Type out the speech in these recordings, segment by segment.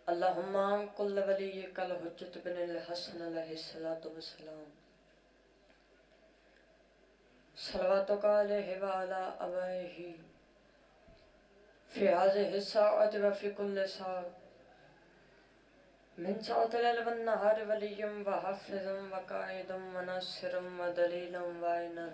اللہم کل ولیک الحجت بن الحسن علیہ السلام صلواتک علیہ وعلا ابائہ فی هذه الساعة وفی کل ساعة من ساعة الليل والنهار ولی وحافظ وقائد وناصر ودلیل وعینا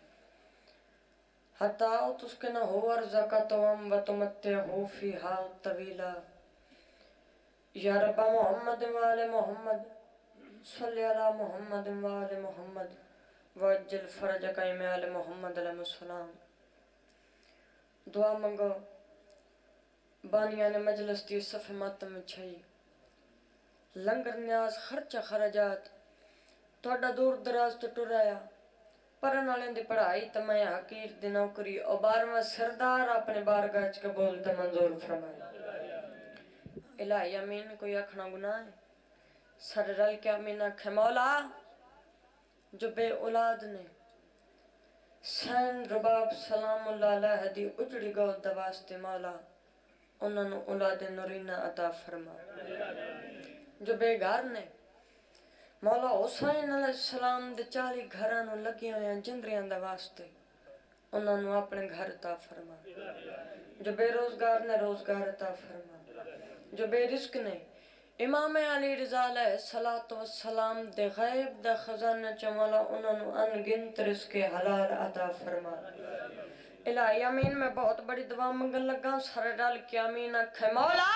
حتی تسکنہ ارزقتهم وتمتعہ فیہا طویلا یا رب محمد وآل محمد صلی علی محمد وآل محمد وعجل فرجک ام آل محمد علیہ السلام۔ دعا منگو بانیان مجلس دی صف ماتم چھئی لنگر نیاز خرچہ خرجات توڑا دور دراز تو ٹرایا پرن والیں دی پڑھائی تمہیں حقیر دی نوکری اور بارواں سردار اپنے بارگاہ قبول تے منظور فرمائے۔ الہی امین کوئی اکھنا گناہ ہے سر رل کے امین اکھے مولا جو بے اولاد نے سین رباب سلام اللہ علیہ دی اجڑی گو دواستے مولا انہوں نے اولاد نورینہ عطا فرما۔ جو بے گھر نے مولا حسین علیہ السلام دے 40 گھرانوں لگی ہوئے ہیں جندریاں دواستے انہوں نے اپنے گھر عطا فرما۔ جو بے روزگار نے روزگار عطا فرما۔ جو بے رزق نے امام علی رضا علیہ السلام دے غیب دے خزانہ چمولا انہوں نے انگنت رزق حلال عطا فرما۔ الہی امین میں بہت بڑی دعا منگن لگا سر ڈال کی امین اکھے مولا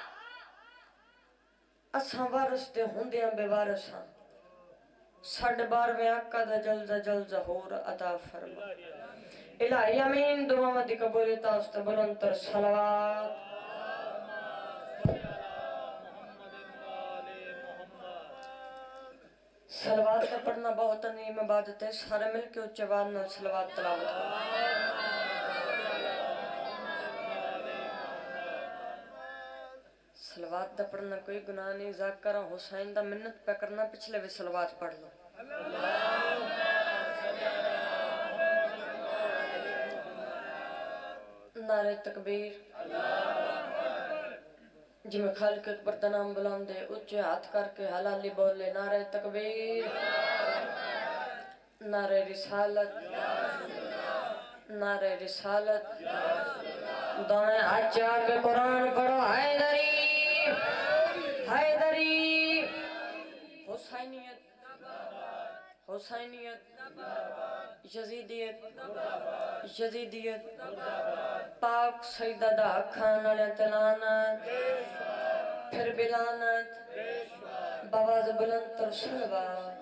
اساں وارث دے ہوندیاں بے وارثاں ساڑھ بارویں آقا دا جلزہ جلزہ ہور عطا فرما۔ الہی امین دعا مدی قبولی تاست بلندر صلوات صلوات کا پڑھنا بہت عظیم عبادت ہے سارے مل کے اچھے وارنا صلوات تلاوت کرو۔ صلوات دا پڑھنا کوئی گناہ نہیں ذاکرہ حسین دا منت پہ کرنا پچھلے بھی صلوات پڑھ لو۔ نعرہ تکبیر جی میں خالق اکبر دا نام بلان دے اچھے ہاتھ کر کے حلالی بولے نعرہ تکبیر نعرہ رسالت نعرہ رسالت دائیں اچھا کے قرآن پڑھو حیدری حیدری حسینیت حسینیت یزیدیت یزیدیت پاک سیدہ دا اکھان علیہ تلانت پھر بلانت بواز بلند تر صلوات۔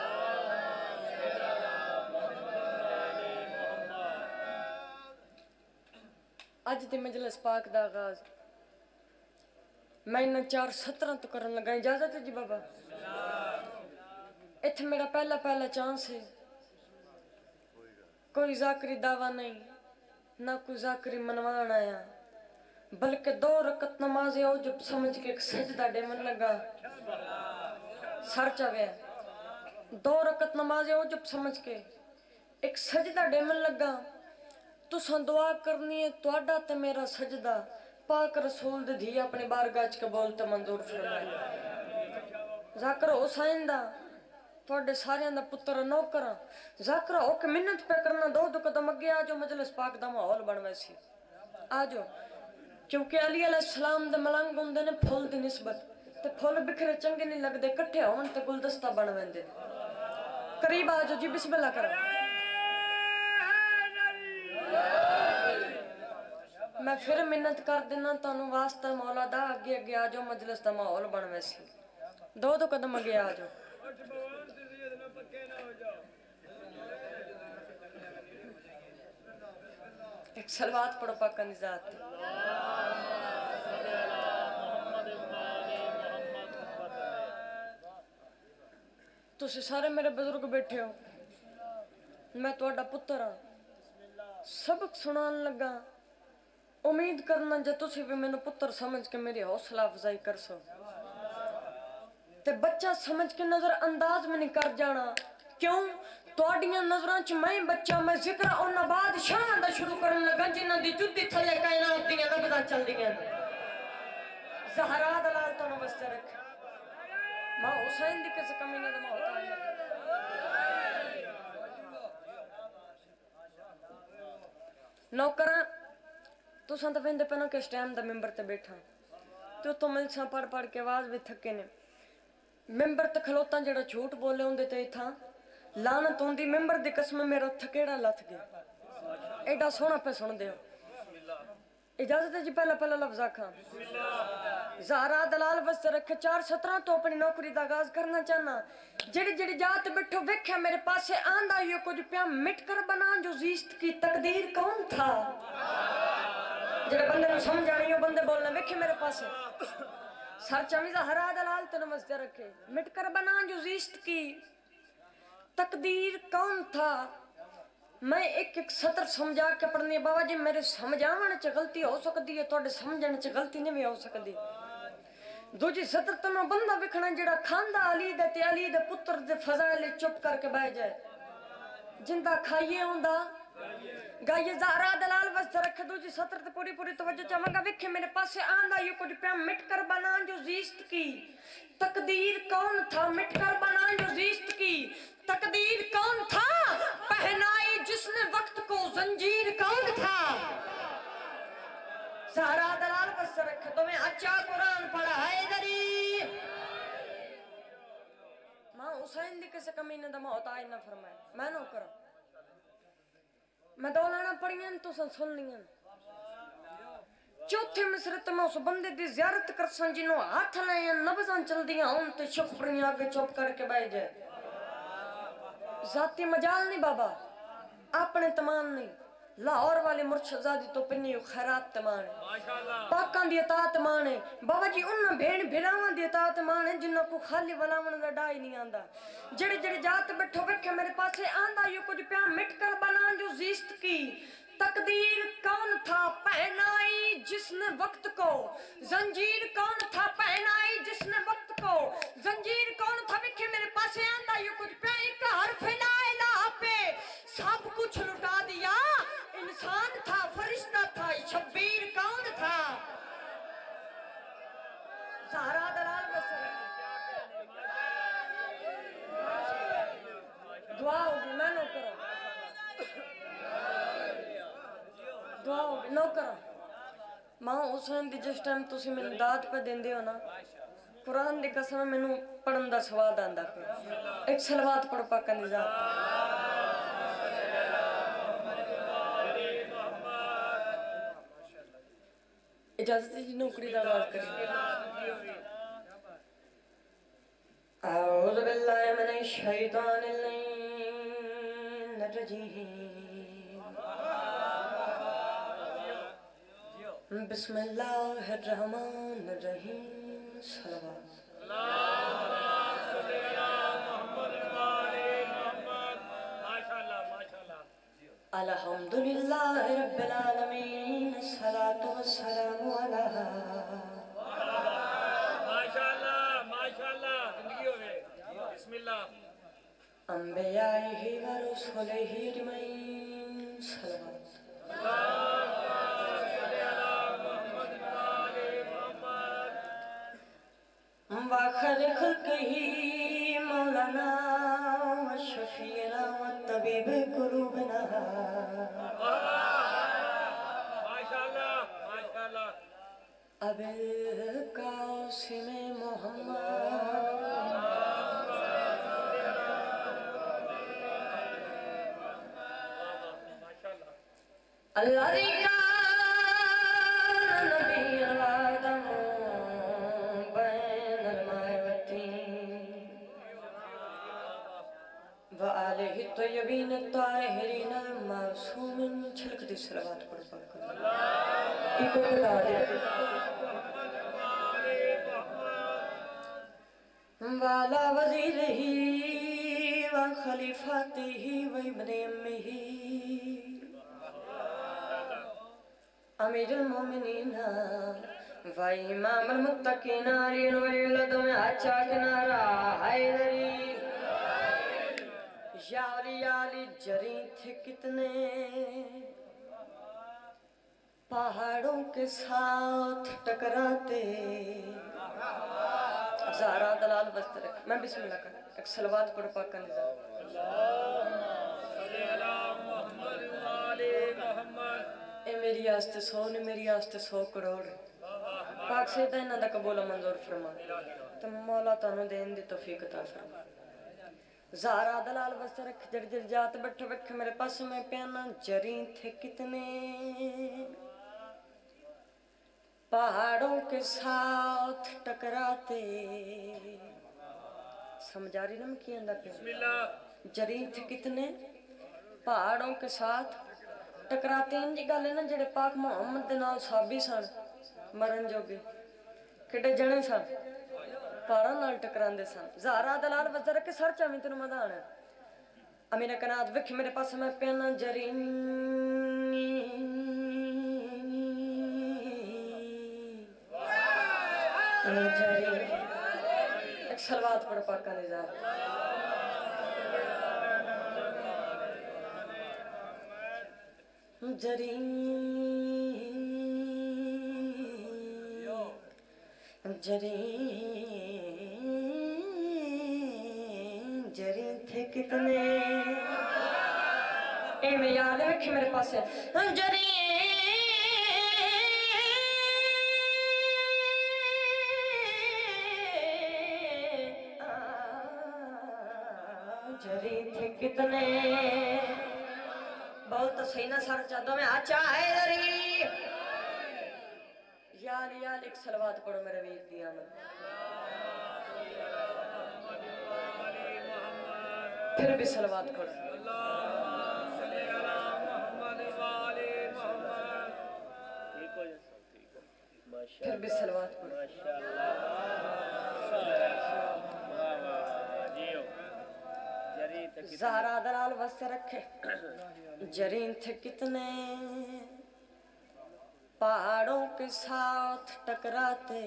آج دی مجلس پاک دا آغاز میں انہاں 4:17 تو کرن لگا اجازت ہے جی بابا اتھ میرا پہلا چانس ہے کوئی ذاکری دعویٰ نہیں نہ کوئی ذاکری منوان آیا بلکہ 2 رکعت نماز ہے جو سمجھ کے ایک سجدہ دے من لگا سر چاوے 2 رکعت نماز ہے جو سمجھ کے ایک سجدہ دے من لگا تو سن دعا کرنی ہے توڑا تے میرا سجدہ پاک رسول دے دھی اپنے بارگاہ قبول تے منظور فرمائے۔ ذاکر حسین دا توڑے ساریاں دا پتر نوکراں ذاکر ہو کے منت پہ کرنا 2 قدم اگے آجو مجلس پاک دا ماحول بن ویسی آجو کیونکہ علی علیہ السلام دے ملنگ ہوندے نے پھول دی نسبت تے پھول بکھرے چنگے نہیں لگ دے کٹھے ہون تے گلدستہ بن ویندے قریب آجو جی بسم اللہ کرو۔ میں پھر منت کر دینا تانوں واسطہ مولا دا اگے اگے آجو مجلس دا ماحول بن ویسی 2 قدم اگے آجو۔ ایک صلوات پڑھو پاکاں دی ذات تسی سارے میرے بزرگ بیٹھے ہو میں توڑا پتر ہاں سبق سنان لگا امید کرنا جے تسی بھی میں پتر سمجھ کے میری حوصلہ افزائی کر سو تے بچہ سمجھ کے نظر انداز میں نہیں کر جانا کیوں توڑیاں نظران چ میں بچہ میں ذکر ان بادشاہ دا شروع کرن لگا جنہاں دی جدی تھلے کائنات دیاں نبضاں چل دیاں زہرا دلال تو نوستے رکھ ماں حسین دی کس کمینے دا محتا ہے نوکران تو سانتا فیندے پہنا کس ٹائم دا ممبر تے بیٹھا تو ملساں پڑھ کے آواز بھی تھکے نے ممبر تے کھلوتاں جڑا جھوٹ بولے ہوندے تے تھا لعنت ہوندی ممبر دی قسم میرا تھکیڑا لتھ گیا ایڈا سونا پہ سن دیو اجازت ہے جی پہلا لفظ آکھاں زہرا دلال واسطے رکھے 4:17 تو اپنی نوکری دا آغاز کرنا چاہنا جڑی جات بیٹھو ویکھیا میرے پاسے آندا یہ کچھ پیا مٹ کر بنا جو زیست کی تقدیر کون تھا جڑے بندے نو سمجھ آنی ہو بندے بولنا ویکھے میرے پاسے سر چمی زہرا دلال تے نمستے رکھے مٹ کر بنا جو زیست کی تقدیر کون تھا میں ایک سطر سمجھا کے پڑھنی ہے بابا جی میرے سمجھاونے چ غلطی ہو سکتی ہے توڑے سمجھنے چ غلطی نہیں ہو سکتی دوجی سطر تو میں بندہ وکھنا جڑا کھاندا علی دے تے علی دے پتر دے فضائل چپ کر کے بہ جائے جندہ کھائیے ہوندا گائیے زہرا دلال واسطے رکھے دوجی سطر تے پوری توجہ چاہواں گا وکھے میرے پاسے آندا یہ کچھ پیا مٹ کر بنا جو زیست کی تقدیر کون تھا مٹ کر بنا جو زیست کی تقدیر کون تھا پہنائی جس نے وقت کو زنجیر کون تھا زہرا دلال واسطے رکھے تو میں اچھا قرآن پڑھا ہے دری ماں حسین دی کسے کمینے دا محتاج نہ فرمائے میں نو کروں میں دولانا پڑھیں تو سن لیں چوتھے مصرت میں اس بندے دی زیارت کرسن جنہوں ہاتھ لائیں نبزان چل دیا ہوں تے شخ پڑھیں آگے چوپ کر کے بائے جائے ذاتی مجال نہیں بابا اپنے تمام نہیں لاہور والے مرشد زادی تو پنی خیرات تمانے پاکان دی اطاعت مانے بابا جی انہاں بھین بھراوان دی اطاعت مانے جنہاں کو خالی ولاون دا ڈائی نہیں آندا جڑے جات بیٹھو وکھے میرے پاسے آندا یہ کچھ پیا مٹ کر بنا جو زیست کی تقدیر کون تھا پہنائی جس نے وقت کو زنجیر کون تھا پہنائی جس نے وقت کو زنجیر کون تھا وکھے میرے پاسے آندا یہ کچھ پیا ایک حرف لا الہ پہ سب کچھ لٹا دیا انسان تھا فرشتہ تھا شبیر کون تھا زہرا دلال بسر دعا ہوگی میں نو کروں دعا ہوگی نو کروں ماں حسین دی جس ٹائم تسی میں داد پہ دین دیو نا قرآن دی قسم میں نو پڑھن دا سواد آندہ پہ ایک سلوات پڑھ پاکا نظام اجازت جی نوکری دا آغاز کریں اعوذ باللہ من الشیطان الرجیم بسم اللہ الرحمن الرحیم صلوات الحمدللہ رب العالمین الصلاة والسلام علیہ ماشاءاللہ زندگی ہوئے بسم اللہ انبیائیہ و رسولہ اجمعین صلوات وآخر خلقہ مولانا وشفینا وطبیب قلوبنا اب القاسم محمد اللہ دیکھا نبی آدم بین المائوتین وآلہ الطیبین الطاہرین المعصومین چھلک دی صلوات پڑھ پاک ایک بتا دیا والا وزیرہ وخلیفاتہ وابن امہ امیر المومنین و امام المتقین علی ولی اللہ میں اچھا کنارہ حیدری یا علی جری تھے کتنے پہاڑوں کے ساتھ ٹکراتے زہرا دلال بست رکھ میں بسم اللہ کر ایک صلوات پڑھ پاک کا نظام اے میری آستے 100 نے میری آستے 100 کروڑ پاک سیدہ انہاں دا قبول منظور فرما تو مولا تانوں دین دی توفیق عطا فرما زہرا دلال بست رکھ جڑ جڑ جات بیٹھو بیٹھو میرے پاس میں پیانا جریں تھے کتنے پہاڑوں کے ساتھ ٹکراتے سمجھا رہی نا میں کی اندہ پہ جریں تھے کتنے پہاڑوں کے ساتھ ٹکراتے ہیں جی گالے نا جڑے پاک محمد دنال صحابی سن مرن جو گے کٹے جنے سن پہاڑوں نال ٹکران دے سن زہرا دلال وزر کے سر چاہمیں تنو مدان ہے امینہ کنات وکھ میرے پاس میں پیانا جریں ایک صلوات پڑھ پاک کا نظام جریں تھے کتنے اے میں یاد ہے کہ میرے پاس ہے جریں تھے کتنے بہت صحیح نہ سر چاہتوں میں آچا ہے دری یا ایک صلوات پڑھو میرے ویر دی آمد پھر بھی صلوات پڑھو پھر بھی صلوات پڑھو زہرا دلال وسط رکھے جریں تھے کتنے پہاڑوں کے ساتھ ٹکراتے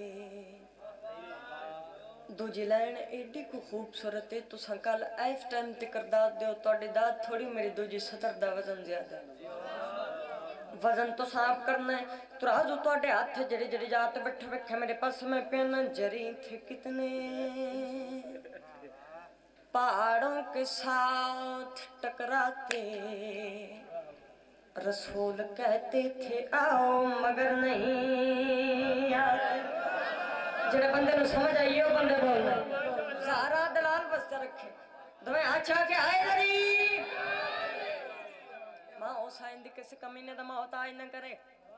دو جلین ایڈی کو خوبصورت ہے تو سنکال ایف ٹائم تکر داد دیو توڑی داد تھوڑی میری دو جی 70 دا وزن زیادہ ہے وزن تو صاف کرنا ہے تو رازو توڑے ہاتھ جڑی جڑی جاتے بیٹھے بیٹھے میرے پاس میں پینا جریں تھے کتنے پہاڑوں کے ساتھ ٹکراتے رسول کہتے تھے آؤ مگر نہیں آتے جڑے بندے نو سمجھ آئیے وہ بندے بولنا زہرا دلال بستہ رکھے دویں آچھا کے آئے دری ماں حسین دی کسی کمینے دا موت آئی نہ کرے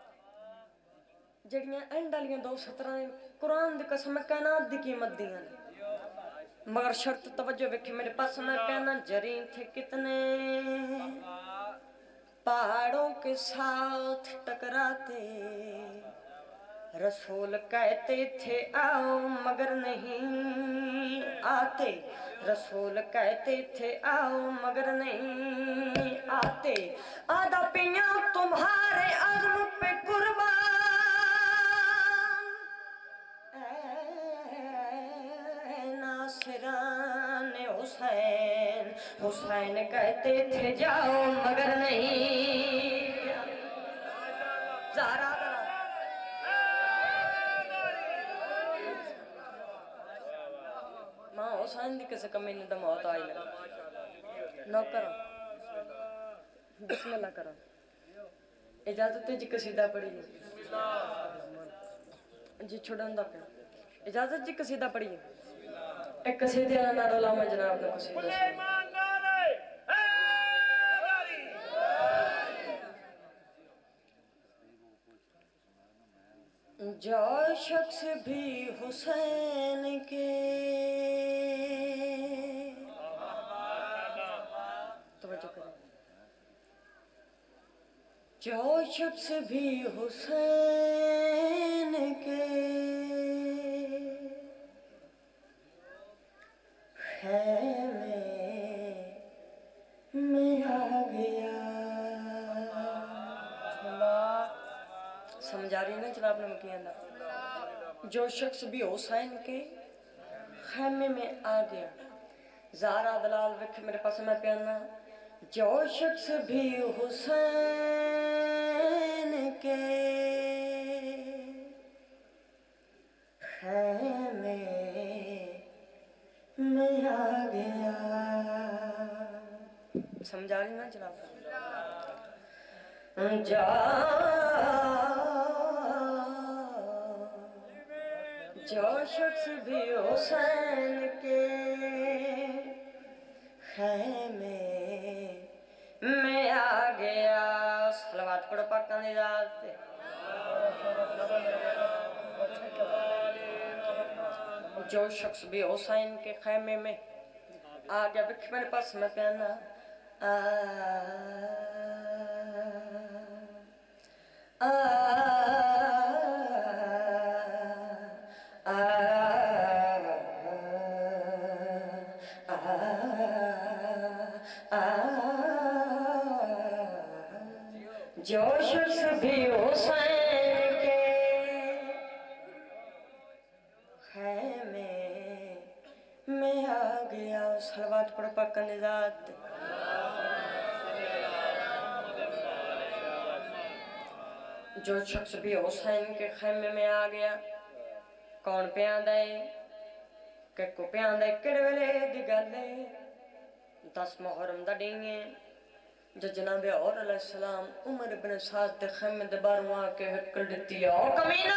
جڑیاں اینڈالیاں 217 قرآن دی قسم کائنات دی قیمت دیاں مگر شرط توجہ وکھے میرے پاس میں پیانا جریں تھے کتنے پہاڑوں کے ساتھ ٹکراتے رسول کہتے تھے آؤ مگر نہیں آتے رسول کہتے تھے آؤ مگر نہیں آتے آدھا پیاں تمہارے عزم پہ قربان اے ناصران حسین حسین کہتے تھے جاؤ مگر نہیں زہرا ماں حسین دی کسی کمینے دا موت آئی لگا نو کرو بسم اللہ کرو اجازت ہے جی قصیدہ پڑھی جی چھوڑن دا پہ اجازت جی قصیدہ پڑھی ایک قصیدہ نارو لاما جناب نے قصیدہ جو شخص بھی حسین کے توجہ کریں جو شخص بھی حسین کے خیمے میں آ گیا سمجھا رہی نا جناب نے مکی اندر جو شخص بھی حسین کے خیمے میں آ گیا زہرا دلال وکھ میرے پاس میں پیانا جو شخص بھی حسین کے خیمے میں آ گیا. سمجھا رہی نا جناب؟ جا جو شخص بھی حسین کے خیمے میں آ گیا. صلوات پڑھو پاک کا نجات. جو شخص بھی حسین کے خیمے میں آ گیا. بکھ میرے پاس میں پیانا. جو شخص بھی حسین کے خیمے میں آ گیا. صلوات پڑھو پاک کا نجات. جو شخص بھی حسین کے خیمے میں آ گیا. کون پیاندا ہے کہ کو پیاندا ہے کڑے ویلے دی گل ہے. 10 محرم دا ڈین ہے جو جناب اور علیہ السلام عمر بن سعد دے خیمے دے باہروں آ کے ہکل دتی ہے. او کمینہ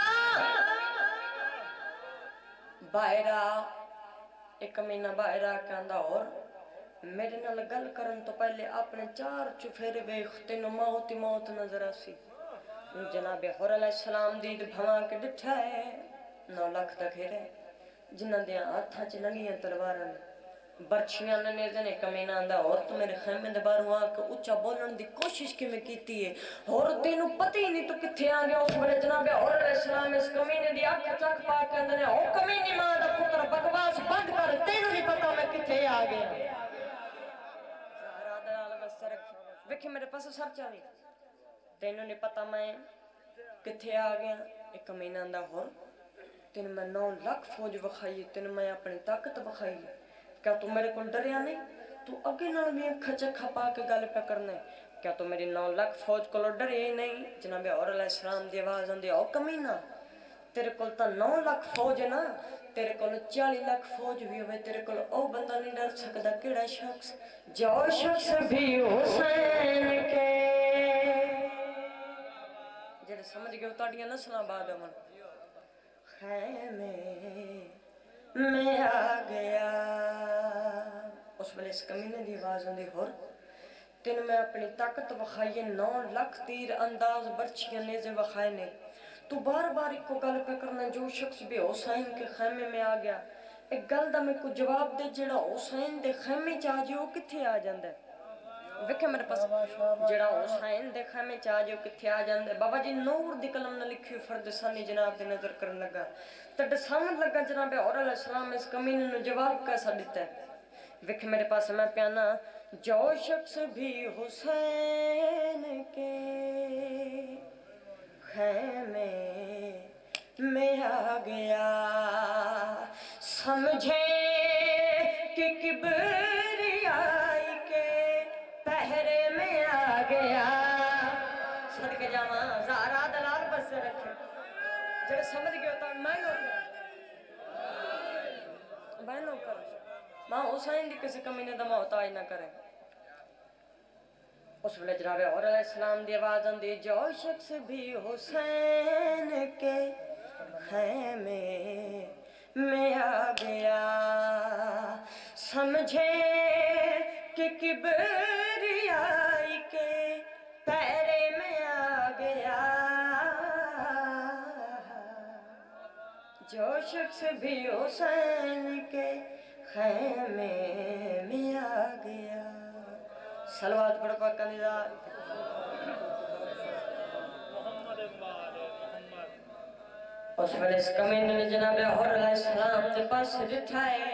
باہر آ. ایک کمینہ باہر آ کے آندا اور میرے نال گل کرن تو پہلے اپنے 4 چفیرے ویکھ تینوں موت ہی موت نظر آسی. جناب حور علیہ السلام دید بھواں کے ڈٹھا ہے 9 لاکھ دا گھیرے جنہاں دیاں ہاتھاں چ ننگیاں تلواراں برچھیاں نے نیزے نے. کمینہ آندا اور تو میرے خیمے دے باہروں آ کے اچھا بولن دی کوشش کی میں کیتی ہے اور تینوں پتہ ہی نہیں تو کتھے آ گیا. اس ویلے جناب حور علیہ السلام اس کمینے دی اکھ چک پا کے اندر او کمینے ماں دا پتر بکواس بند کر. تینوں نہیں پتہ میں کتھے آ گیا. زہرا دلال بس رکھ ویکھے میرے پاس سر چاوی. تینوں نہیں پتہ میں کتھے آ گیا. ایک کمینہ آندا ہور تین میں 9 لاکھ فوج وکھائی. تین میں اپنی طاقت وکھائی. کیا تو میرے کو ڈریا نہیں؟ تو اگے نال بھی اکھا چکھا پا کے گل پہ کرنا ہے. کیا تو میری 9 لاکھ فوج کو ڈرے ہی نہیں؟ جناب اور علیہ السلام دی آواز آندی او کمینہ تیرے کول تا 9 لاکھ فوج ہے نا. تیرے کول 40 لاکھ فوج بھی ہوئے تیرے کول او بندہ نہیں ڈر سکدا. کیڑا شخص؟ جو شخص بھی حسین کے جڑے سمجھ گئے تاڑیاں نسلاں بعد امن خیمے میں آ گیا. اس ویلے اس کمینے دی آواز آندی ہور تین میں اپنی طاقت وکھائیے. 9 لاکھ تیر انداز برچھیاں نیزے وکھائے نے. تو بار بار ایک کو گل پہ کرنا جو شخص بھی حسین کے خیمے میں آ گیا. ایک گل دا میں کو جواب دے جڑا حسین دے خیمے چ آ جائے وہ کتھے آ جاندا ہے؟ ویکھے میرے پاس جڑا حسین دے خیمے چ آ جائے کتھے آ جاندا ہے؟ بابا جی نور دی قلم نہ لکھی فرد ثانی جناب دے نظر کرن لگا تے دساون لگا جناب اور علیہ السلام اس کمینے نو جواب کیسا دیتا ہے. ویکھے میرے پاس میں پیانا جو شخص بھی حسین کے خیمے میں آ گیا سمجھے کہ کبریائی کے پہرے میں آ گیا. صدقے جاواں زہرا دلال بس رکھے جڑے سمجھ گئے ہوتا میں نو کر ماں حسین دی کسی کمینے دا محتاج نہ کرے. اس ویلے جناب اور علیہ السلام دی آواز آندی جو شخص بھی حسین کے خیمے میں آ گیا سمجھے کہ کبریائی کے پیرے میں آ گیا. جو شخص بھی حسین کے خیمے میں آ گیا. صلوات پڑھو پاک کا نظام. اس ویلے اس کمینے نے جناب حور علیہ السلام دے پاس ڈٹھا ہے.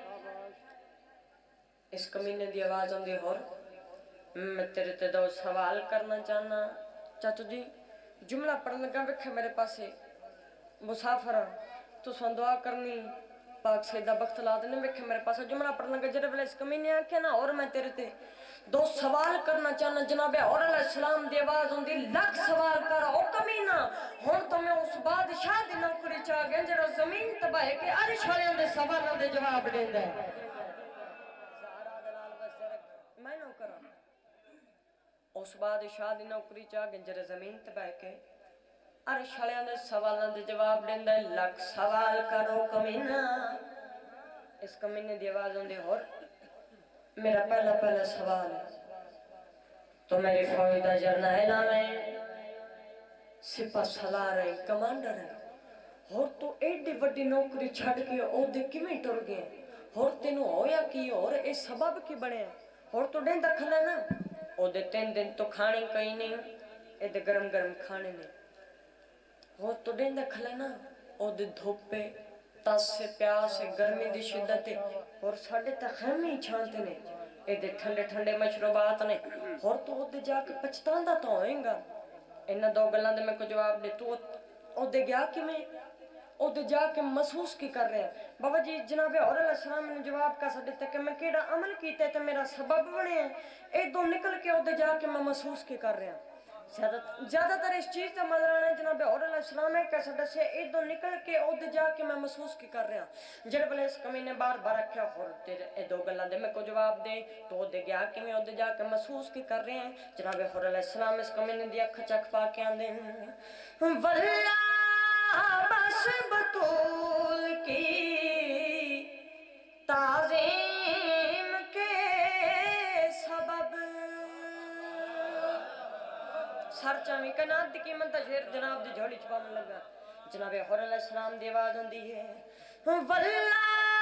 اس کمینے دی آواز آندی ہور میں تیرے تے دو سوال کرنا چاہنا. چاچو جی جملہ پڑھن لگا ویکھے میرے پاسے مسافر تو سن دعا کرنی پاک سیدہ بخت لا دینے. ویکھے میرے پاسے جملہ پڑھن لگا جڑے ویلے اس کمینے آکھے نا اور میں تیرے تے دو سوال کرنا چاہنا جناب اور علیہ السلام دی آواز ہوندی لکھ سوال کر او کمینہ ہن تو میں اس بادشاہ دی نوکری چاہ گیا جڑا زمین تباہ کے عرش والے دے سوالوں دے جواب دیندا ہے زہرا دلال وسر میں نو کراں اس بادشاہ دی نوکری چاہ گیا جڑا زمین تباہ کے عرش والے دے سوالوں دے جواب دیندا ہے لکھ سوال کرو کمینہ اس کمینے دی آواز ہوندی اور میرا پہلا سوال ہے تو میری فوج دا جرنیل میں سپہ سالار ہے کمانڈر ہے اور تو ایڈی وڈی نوکری چھڑ کے او دے کیویں ٹر گئے اور تینوں ہویا کی اور اے سبب کی بنے اور تو ڈین دکھل ہے نا او دے 3 دن تو کھانے کہیں نہیں اے دے گرم گرم کھانے نہیں اور تو ڈین دکھل ہے نا او دے دھوپے تاس سے پیاس سے گرمی دی شدت اور ساڑھے تخیمی چھانتے نے اے دے ٹھنڈے ٹھنڈے مشروبات نے اور تو او دے جا کے پچھتاندہ تو ہوئیں گا انہاں دو گلان دے میں کو جواب دے تو او دے گیا کہ میں او دے جا کے محسوس کی کر رہے ہیں بابا جی جناب اور علیہ السلام نے جواب کا سڑے تک کہ میں کیڑا عمل کیتے تو میرا سبب بنے ہیں اے دو نکل کے او دے جا کے میں محسوس کی کر رہے ہیں زیادہ تر اس چیز کا مدرانہ ہے جناب اور علیہ السلام ہے کہ سڑے سے اے دو نکل کے او دے جا کے میں محسوس کی کر رہے ہیں جڑ بلے اس کمینے بار بار رکھا اور اے دو گلان دے میں کو جواب دے تو او دے گیا کہ میں او دے جا کے محسوس کی کر رہے ہیں جناب اور علیہ السلام اس کمینے دیا کھچک پا کے آن دیں واللہ بس بطول کی تعظیم کے سبب سر چاہویں کنات دی قیمت شیر جناب دی جھوڑی چھپا من لگا جناب حور علیہ السلام دی آواز ہوندی ہے واللہ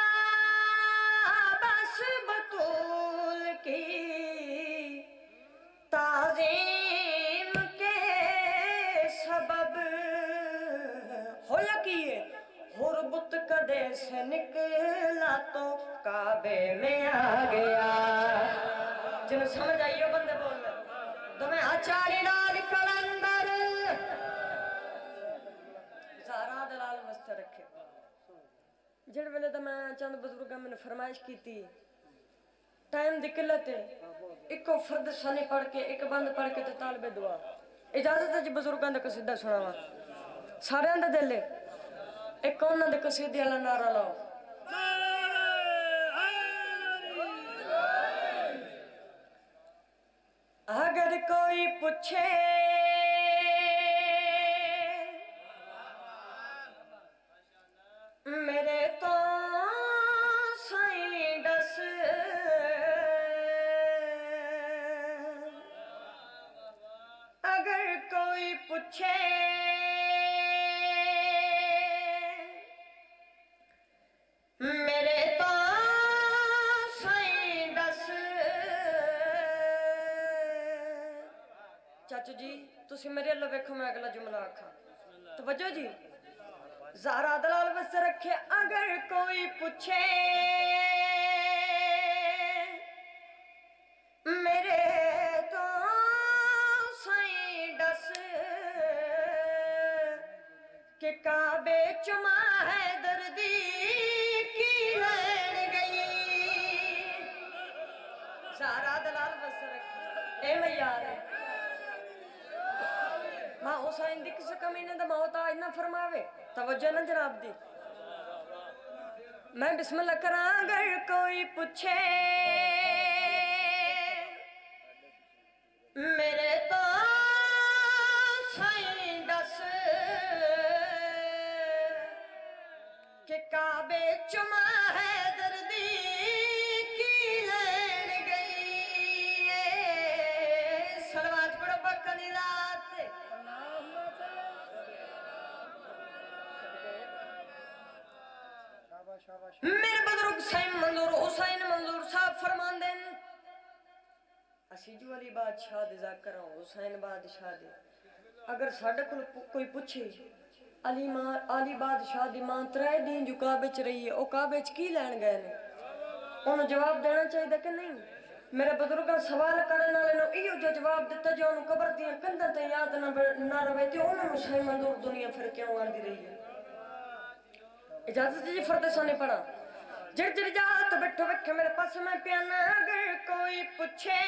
بس بطول کی تعظیم کے سبب ہویا کیے اور بت کدے سے نکلا تو کعبے میں آ گیا جنہوں سمجھ آئیو بندے بولنا دمیں اچاری لال کلندر زہرا دلال مستہ رکھے جڑ ویلے تو میں چند بزرگاں میں نے فرمائش کی تھی ٹائم دی قلت ہے ایک کو فرد ثانی پڑھ کے ایک بند پڑھ کے تے طالب دعا اجازت ہے جی بزرگاں دا قصیدہ سناواں سارے اندر دل ہے ایک کونہ دے قصیدے والا نعرہ لاؤ اگر کوئی پوچھے میرے تو سائیں ڈس اگر کوئی پوچھے میرے تو سائیں ڈس چاچو جی تسی میرے اللہ ویکھو میں اگلا جملہ آکھا توجہ جی زہرا دلال بس رکھے اگر کوئی پوچھے میرے تو سائیں ڈس کہ کعبے چما ہے دردی کی لین گئی زہرا دلال بس رکھے اے میار ہے ماں حسین دی کس کمینے دا موت آج نہ فرماوے توجہ نہ جناب دی میں بسم اللہ کراں اگر کوئی پوچھے میرے تو سائیں ڈس کہ کعبے چما ہے دردی کی لین گئی سلوات پڑھو بکنی رات سے میرے بزرگ سائن منظور حسین منظور صاحب فرمان دیں اسیجو علی بادشاہ دے ذاکر ہوں حسین بادشاہ دے اگر ساڑھے کوئی پوچھے علی بادشاہ دی ماں 3 دن جو کعبے چ رہی ہے او کعبے چ کی لین گئے نے انہوں جواب دینا چاہیے دے کہ نہیں میرے بزرگاں سوال کرنا لے نو ایو جو جواب دیتا جو انہوں قبر دیا کندہ تے یاد نہ روے تے انہوں حسین منظور دنیا پھر کیوں آن دی رہی ہے اجازت جی فرد سانے پڑھا جڑ جڑ جات بیٹھو بیٹھے میرے پاس میں پیانا اگر کوئی پوچھے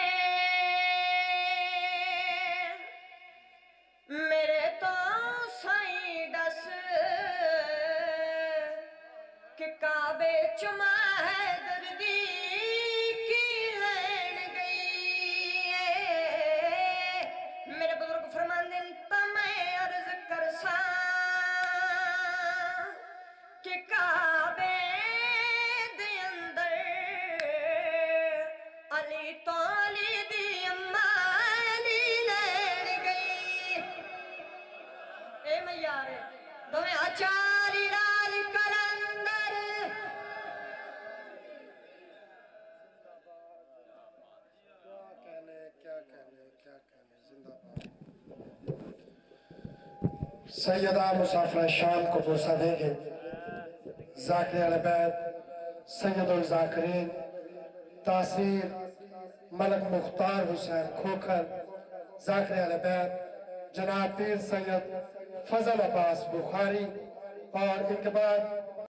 میرے تو سائیں دس کہ کعبے چما ہے دردی کی لین گئی میرے بزرگ فرماندے تا میں عرض کرساں کہ کعبے دے اندر علی تولی دی امالی لین گئی اے میارے دویں آچاری رال کلندر کیا کہنے زندہ باد سیدہ مسافرہ شام کو پرسہ دیں گے ذاکر اہل بیت سید الذاکرین تاثیر ملک مختار حسین کھوکھر ذاکر اہل بیت جناب پیر سید فضل عباس بخاری اور ان کے بعد